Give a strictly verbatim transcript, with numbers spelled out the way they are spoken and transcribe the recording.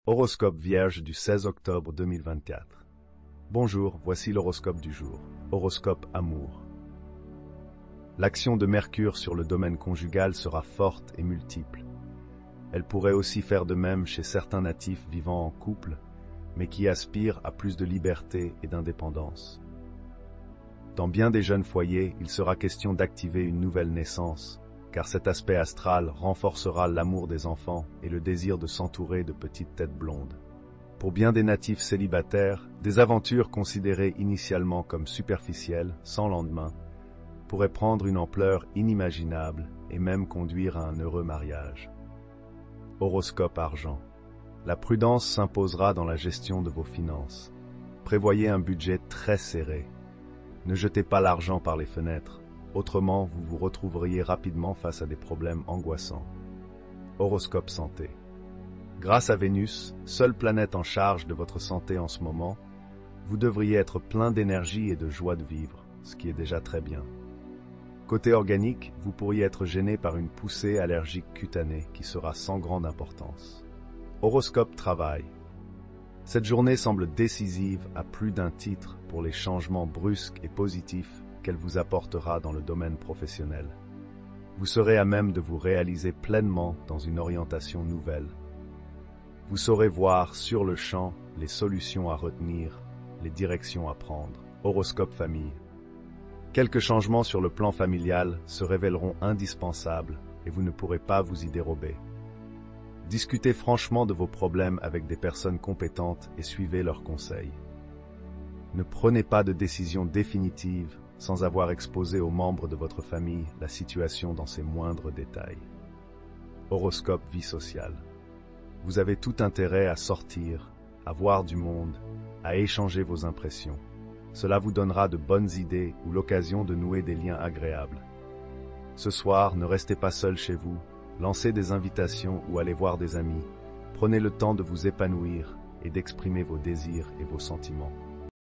Horoscope Vierge du seize octobre deux mille vingt-quatre. Bonjour, voici l'horoscope du jour. Horoscope Amour. L'action de Mercure sur le domaine conjugal sera forte et multiple. Elle pourrait aussi faire de même chez certains natifs vivant en couple, mais qui aspirent à plus de liberté et d'indépendance. Dans bien des jeunes foyers, il sera question d'activer une nouvelle naissance, car cet aspect astral renforcera l'amour des enfants et le désir de s'entourer de petites têtes blondes. Pour bien des natifs célibataires, des aventures considérées initialement comme superficielles, sans lendemain, pourraient prendre une ampleur inimaginable et même conduire à un heureux mariage. Horoscope Argent. La prudence s'imposera dans la gestion de vos finances. Prévoyez un budget très serré. Ne jetez pas l'argent par les fenêtres. Autrement, vous vous retrouveriez rapidement face à des problèmes angoissants. Horoscope Santé. Grâce à Vénus, seule planète en charge de votre santé en ce moment, vous devriez être plein d'énergie et de joie de vivre, ce qui est déjà très bien. Côté organique, vous pourriez être gêné par une poussée allergique cutanée qui sera sans grande importance. Horoscope Travail. Cette journée semble décisive à plus d'un titre pour les changements brusques et positifs qu'elle vous apportera dans le domaine professionnel. Vous serez à même de vous réaliser pleinement dans une orientation nouvelle. Vous saurez voir sur le champ les solutions à retenir, les directions à prendre. Horoscope Famille. Quelques changements sur le plan familial se révéleront indispensables et vous ne pourrez pas vous y dérober. Discutez franchement de vos problèmes avec des personnes compétentes et suivez leurs conseils. Ne prenez pas de décision définitive sans avoir exposé aux membres de votre famille la situation dans ses moindres détails. Horoscope Vie sociale. Vous avez tout intérêt à sortir, à voir du monde, à échanger vos impressions. Cela vous donnera de bonnes idées ou l'occasion de nouer des liens agréables. Ce soir, ne restez pas seul chez vous, lancez des invitations ou allez voir des amis. Prenez le temps de vous épanouir et d'exprimer vos désirs et vos sentiments.